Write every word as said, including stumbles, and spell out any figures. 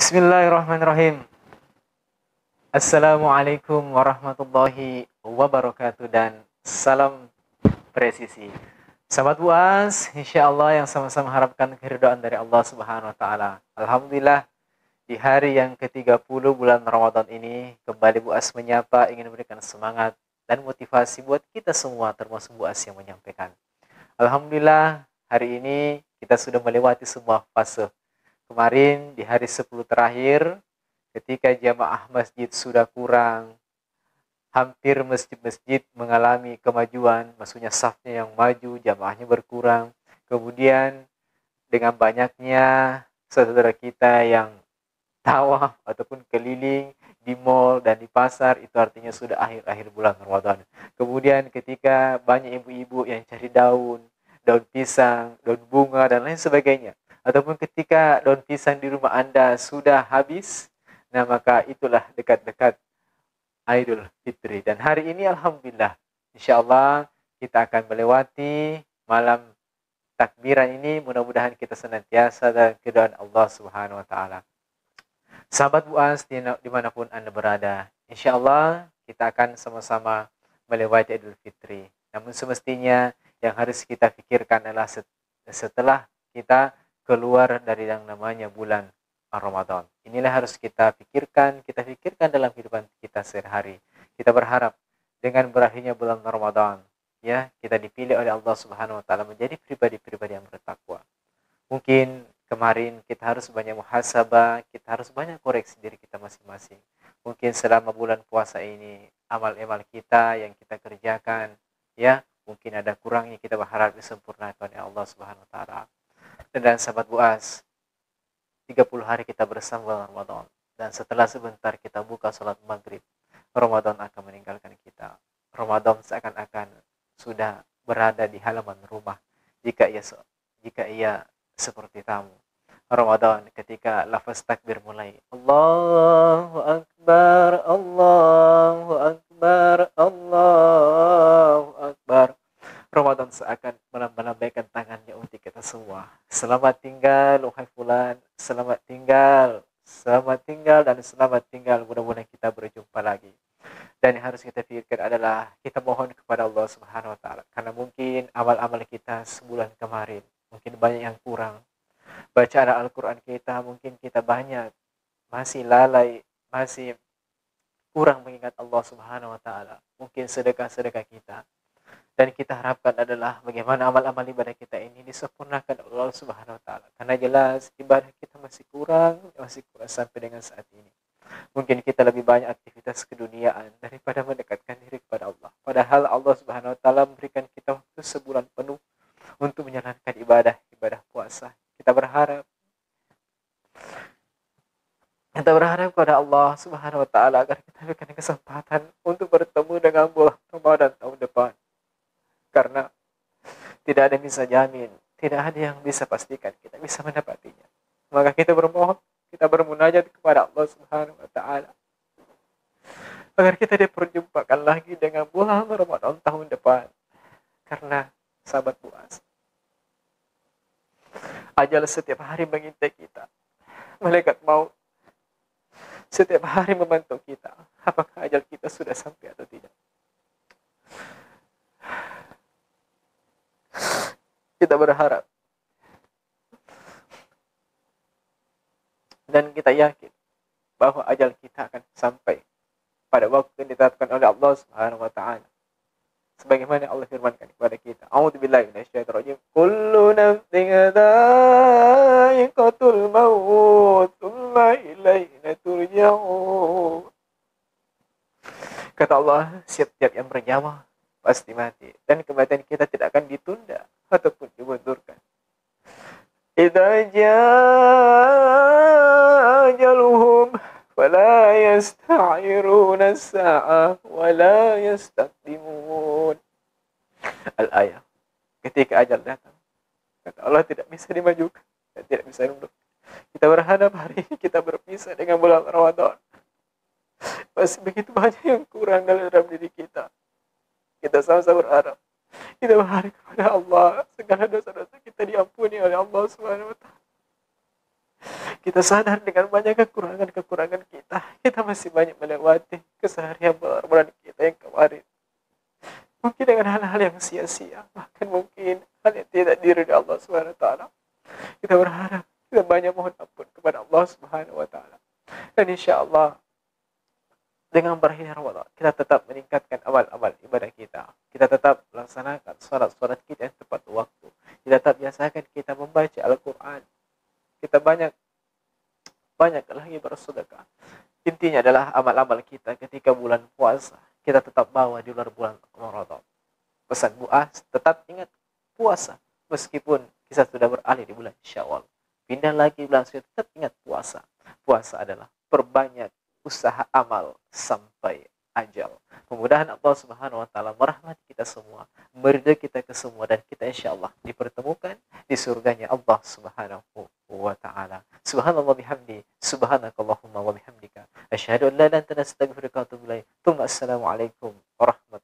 Bismillahirrahmanirrahim. Assalamualaikum warahmatullahi wabarakatuh dan salam presisi. Sahabat buas, insyaallah yang sama-sama harapkan keridhaan dari Allah Subhanahu wa taala. Alhamdulillah di hari yang ke tiga puluh bulan Ramadan ini kembali buas menyapa ingin memberikan semangat dan motivasi buat kita semua termasuk buas yang menyampaikan. Alhamdulillah hari ini kita sudah melewati semua fase. Kemarin di hari sepuluh terakhir ketika jamaah masjid sudah kurang, hampir masjid-masjid mengalami kemajuan, maksudnya safnya yang maju, jamaahnya berkurang. Kemudian dengan banyaknya saudara kita yang tawaf ataupun keliling di mall dan di pasar, itu artinya sudah akhir-akhir bulan Ramadan. Kemudian ketika banyak ibu-ibu yang cari daun, daun pisang, daun bunga dan lain sebagainya. Ataupun ketika daun pisang di rumah Anda sudah habis, nah maka itulah dekat-dekat Idul Fitri. Dan hari ini Alhamdulillah, insyaAllah kita akan melewati malam takbiran ini. Mudah-mudahan kita senantiasa dalam keridhaan Allah Subhanahu Wa Taala. Sahabat buas dimanapun Anda berada, insyaAllah kita akan sama-sama melewati Idul Fitri. Namun semestinya yang harus kita pikirkan adalah setelah kita keluar dari yang namanya bulan Ramadan. Inilah harus kita pikirkan, kita pikirkan dalam kehidupan kita sehari-hari. Kita berharap dengan berakhirnya bulan Ramadan, ya, kita dipilih oleh Allah Subhanahu wa taala menjadi pribadi-pribadi yang bertakwa. Mungkin kemarin kita harus banyak muhasabah, kita harus banyak koreksi diri kita masing-masing. Mungkin selama bulan puasa ini amal-amal kita yang kita kerjakan, ya, mungkin ada kurangnya, kita berharap disempurnakan oleh Allah Subhanahu wa taala. Dan sahabat buas, tiga puluh hari kita bersama bulan Ramadan. Dan setelah sebentar kita buka salat maghrib, Ramadan akan meninggalkan kita. Ramadan seakan-akan sudah berada di halaman rumah jika ia jika ia seperti tamu. Ramadan ketika lafaz takbir mulai, Allahu Akbar, Allahu Akbar, Allahu Akbar. Ramadan seakan melambaikan tangannya untuk kita semua. Selamat tinggal, wahai fulan. Selamat tinggal, selamat tinggal, dan selamat tinggal. Mudah-mudahan kita berjumpa lagi. Dan yang harus kita pikirkan adalah kita mohon kepada Allah Subhanahu Wa Taala. Karena mungkin amal-amal kita sebulan kemarin mungkin banyak yang kurang. Bacaan Al-Quran kita mungkin kita banyak masih lalai, masih kurang mengingat Allah Subhanahu Wa Taala. Mungkin sedekah-sedekah kita. Dan kita harapkan adalah bagaimana amal-amal ibadah kita ini disempurnakan oleh Allah Subhanahu Wa Taala. Karena jelas ibadah kita masih kurang, masih kurang sampai dengan saat ini. Mungkin kita lebih banyak aktivitas keduniaan daripada mendekatkan diri kepada Allah. Padahal Allah Subhanahu Wa Taala memberikan kita waktu sebulan penuh untuk menjalankan ibadah, ibadah puasa. Kita berharap kita berharap kepada Allah Subhanahu Wa Taala agar kita berikan kesempatan untuk bertemu dengan bulan Ramadan tahun depan. Karena tidak ada yang bisa jamin, tidak ada yang bisa pastikan kita bisa mendapatinya. Maka kita bermohon, kita bermunajat kepada Allah Subhanahu Wa Taala agar kita diperjumpakan lagi dengan bulan Ramadan tahun depan. Karena sahabat buas, ajal setiap hari mengintai kita. Malaikat maut setiap hari membantu kita. Apakah ajal kita sudah sampai atau tidak? Kita berharap dan kita yakin bahwa ajal kita akan sampai pada waktu yang ditetapkan oleh Allah Subhanahu Wa Taala. Sebagaimana Allah firmankan kepada kita, A'udzubillahi minasyaitonir rajim, kullu nafsin dha'iqatul maut, tsumma ilaina turja'un. Kata Allah, setiap yang bernyawa pasti mati, dan kematian kita tidak akan ditunda ataupun dimundurkan. Idza jaa ajaluhum fala yasta'iruna as-sa'ah wa la yastaqdimun. Al-ayah. Ketika ajal datang, kata Allah tidak bisa dimajukan dan tidak bisa dimundur. Kita berharap hari ini kita berpisah dengan bulan Ramadan. Masih begitu banyak yang kurang dalam diri kita. Kita sama-sama berharap, kita berharap kepada Allah segala dosa-dosa kita diampuni oleh Allah Subhanahu Wa Taala. Kita sadar dengan banyak kekurangan-kekurangan kita, kita masih banyak melewati keseharian bulan kita yang kemarin. Mungkin dengan hal-hal yang sia-sia, bahkan mungkin hal yang tidak diridhoi Allah Subhanahu wa taala. Kita berharap, kita banyak mohon ampun kepada Allah Subhanahu wa taala. Dan insya Allah dengan berakhirnya Ramadan, kita tetap meningkatkan amal-amal ibadah kita. Kita tetap melaksanakan sholat-sholat kita yang tepat waktu. Kita tetap biasakan kita membaca Al-Quran. Kita banyak banyak lagi bersedekah. Intinya adalah amal-amal kita ketika bulan puasa kita tetap bawa di luar bulan Ramadan. Pesan Buas, tetap ingat puasa meskipun kita sudah beralih di bulan Syawal. Pindah lagi bulan Syawal, tetap ingat puasa. Puasa adalah perbanyak usaha amal sampai ajal. Mudah-mudahan Allah Subhanahu wa taala merahmati kita semua, meridai kita ke semua, dan kita insyaallah dipertemukan di surganya Allah Subhanahu wa taala. Subhanallah bihamdi, subhanakallahumma wa bihamdika, asyhadu an la ilaha illa anta astaghfiruka wa atubu ilaik. Assalamualaikum warahmatullahi